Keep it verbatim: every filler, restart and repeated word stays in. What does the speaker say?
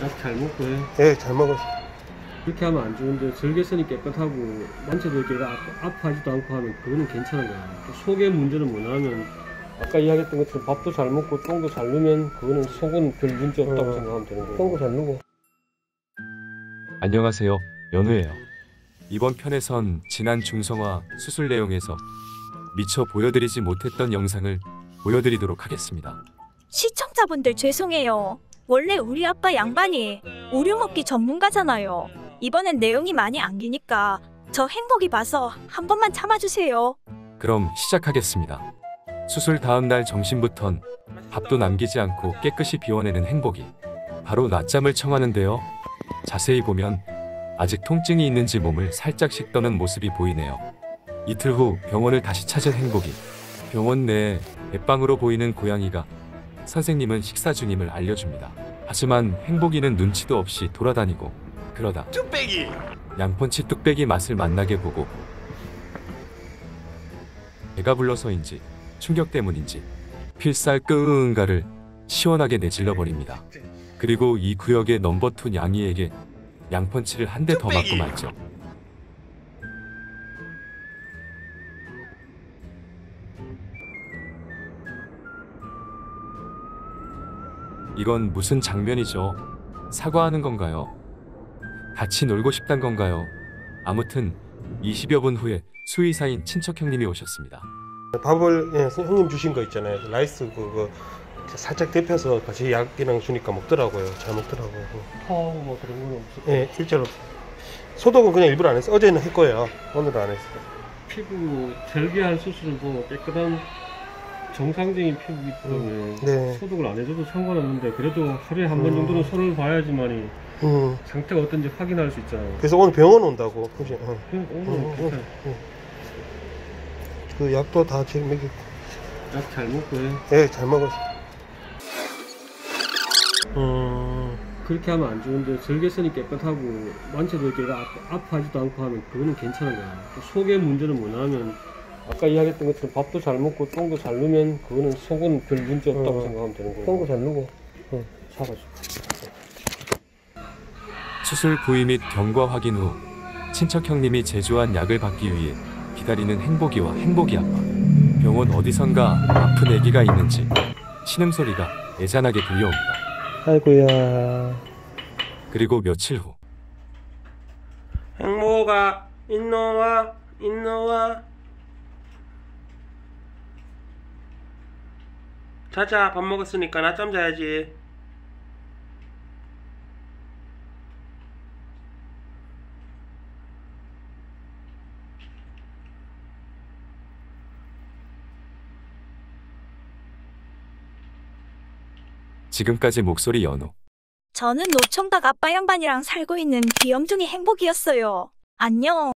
약 잘 먹고 해. 예, 잘 먹었어. 그렇게 하면 안 좋은데 절개선이 깨끗하고 만져도 걔가 아파하지도 않고 하면 그거는 괜찮은 거야. 속의 문제는 뭐냐면 아까 이야기했던 것처럼 밥도 잘 먹고 똥도 잘 누면 그거는 속은 별 문제 없다고 어, 생각하면 되는 거고. 똥도 잘 누고. 안녕하세요, 연우예요. 이번 편에선 지난 중성화 수술 내용에서 미처 보여드리지 못했던 영상을 보여드리도록 하겠습니다. 시청자분들 죄송해요. 원래 우리 아빠 양반이 우유 먹기 전문가잖아요. 이번엔 내용이 많이 안 기니까 저 행복이 봐서 한 번만 참아주세요. 그럼 시작하겠습니다. 수술 다음 날 점심부턴 밥도 남기지 않고 깨끗이 비워내는 행복이 바로 낮잠을 청하는데요. 자세히 보면 아직 통증이 있는지 몸을 살짝씩 떠는 모습이 보이네요. 이틀 후 병원을 다시 찾은 행복이 병원 내에 뱃방으로 보이는 고양이가 선생님은 식사 중임을 알려줍니다. 하지만 행복이는 눈치도 없이 돌아다니고 그러다 뚝배기! 양펀치 뚝배기 맛을 만나게 보고 배가 불러서인지 충격 때문인지 필살 끙가를 시원하게 내질러 버립니다. 그리고 이 구역의 넘버투 양이에게 양펀치를 한 대 더 맞고 말죠. 이건 무슨 장면이죠? 사과하는 건가요? 같이 놀고 싶단 건가요? 아무튼 이십여 분 후에 수의사인 친척 형님이 오셨습니다. 밥을 예, 형님 주신 거 있잖아요. 라이스 그거 살짝 데펴서 같이 약이랑 주니까 먹더라고요. 잘 먹더라고요. 토하고 뭐 그런 건 없어. 예, 실제로 소독은 그냥 일부러 안 했어. 어제는 했고요. 오늘은 안 했어요. 피부 절개할 수술은 뭐 깨끗한 정상적인 피부이기 때문에 네. 소독을 안 해줘도 상관없는데 그래도 하루에 한 번 음. 정도는 손을 봐야지만이 음. 상태가 어떤지 확인할 수 있잖아요. 그래서 오늘 병원 온다고. 그지? 어. 그냥 오늘 음, 음, 음. 그 약도 다 지금 먹이. 약 잘 먹고 해. 예, 잘 먹었어. 음. 그렇게 하면 안 좋은데 절개선이 깨끗하고 만져도 걔가 아파, 아파하지도 않고 하면 그거는 괜찮은 거야. 속의 문제는 뭐냐면 아까 이야기했던 것처럼 밥도 잘 먹고 똥도 잘 누면 그거는 속은 별 문제 없다고 어, 생각하면 되는 거고. 똥도 잘 누고. 응. 잡아줘. 수술 부위 및 경과 확인 후 친척 형님이 제조한 약을 받기 위해 기다리는 행복이와 행복이 아빠. 병원 어디선가 아픈 애기가 있는지 신음소리가 애잔하게 들려옵니다. 아이고야. 그리고 며칠 후 행복아, 인노와, 인노와. 자자, 밥 먹었으니까 낮잠 자야지. 지금까지 목소리 연우. 저는 노총각 아빠 양반이랑 살고 있는 귀염둥이 행복이었어요. 안녕.